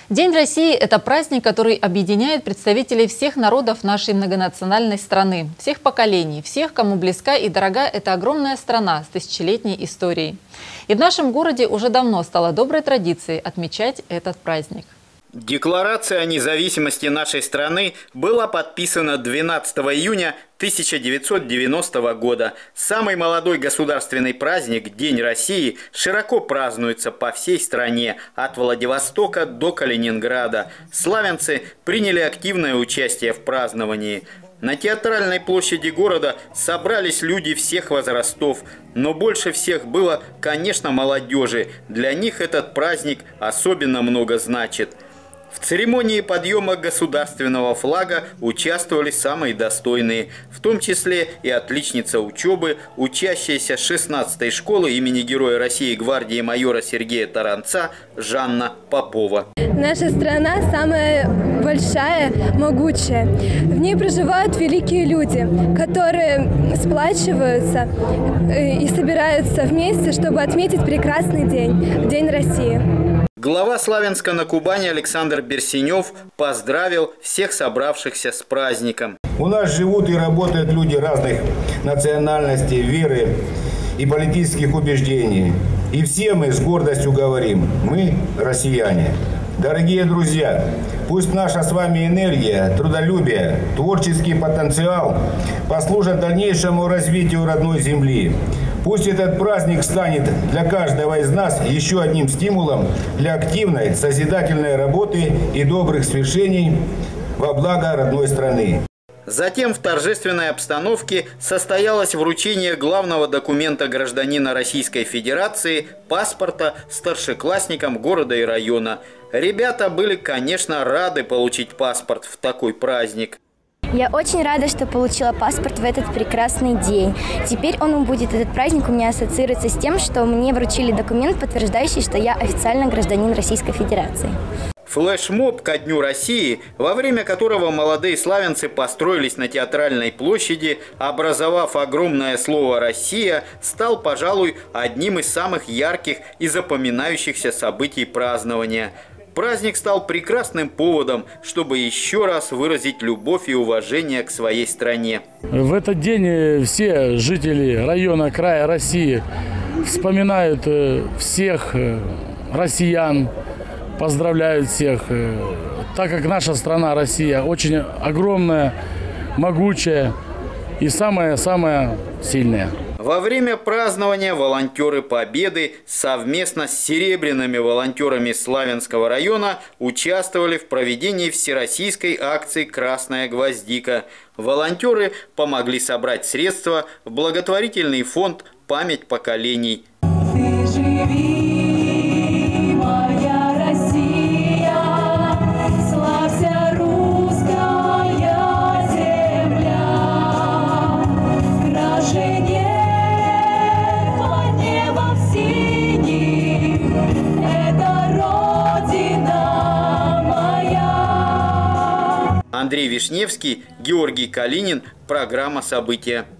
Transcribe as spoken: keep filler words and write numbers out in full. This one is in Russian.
День России – это праздник, который объединяет представителей всех народов нашей многонациональной страны, всех поколений, всех, кому близка и дорога эта огромная страна с тысячелетней историей. И в нашем городе уже давно стало доброй традицией отмечать этот праздник. Декларация о независимости нашей страны была подписана двенадцатого июня тысяча девятьсот девяностого года. Самый молодой государственный праздник – День России – широко празднуется по всей стране, от Владивостока до Калининграда. Славянцы приняли активное участие в праздновании. На театральной площади города собрались люди всех возрастов, но больше всех было, конечно, молодежи. Для них этот праздник особенно много значит. В церемонии подъема государственного флага участвовали самые достойные, в том числе и отличница учебы, учащаяся шестнадцатой школы имени Героя России гвардии майора Сергея Таранца Жанна Попова. Наша страна самая большая, могучая. В ней проживают великие люди, которые сплачиваются и собираются вместе, чтобы отметить прекрасный день, День России. Глава Славянска на Кубани Александр Берсенев поздравил всех собравшихся с праздником. У нас живут и работают люди разных национальностей, веры и политических убеждений. И все мы с гордостью говорим: мы россияне. Дорогие друзья, пусть наша с вами энергия, трудолюбие, творческий потенциал послужат дальнейшему развитию родной земли. Пусть этот праздник станет для каждого из нас еще одним стимулом для активной, созидательной работы и добрых свершений во благо родной страны. Затем в торжественной обстановке состоялось вручение главного документа гражданина Российской Федерации – паспорта старшеклассникам города и района. Ребята были, конечно, рады получить паспорт в такой праздник. Я очень рада, что получила паспорт в этот прекрасный день. Теперь он будет, этот праздник у меня ассоциируется с тем, что мне вручили документ, подтверждающий, что я официально гражданин Российской Федерации. Флешмоб ко Дню России, во время которого молодые славянцы построились на театральной площади, образовав огромное слово «Россия», стал, пожалуй, одним из самых ярких и запоминающихся событий празднования. Праздник стал прекрасным поводом, чтобы еще раз выразить любовь и уважение к своей стране. В этот день все жители района, края России вспоминают всех россиян, поздравляют всех, так как наша страна, Россия, очень огромная, могучая и самая-самая сильная. Во время празднования волонтеры Победы совместно с серебряными волонтерами Славянского района участвовали в проведении всероссийской акции «Красная гвоздика». Волонтеры помогли собрать средства в благотворительный фонд «Память поколений». Андрей Вишневский, Георгий Калинин. Программа «События».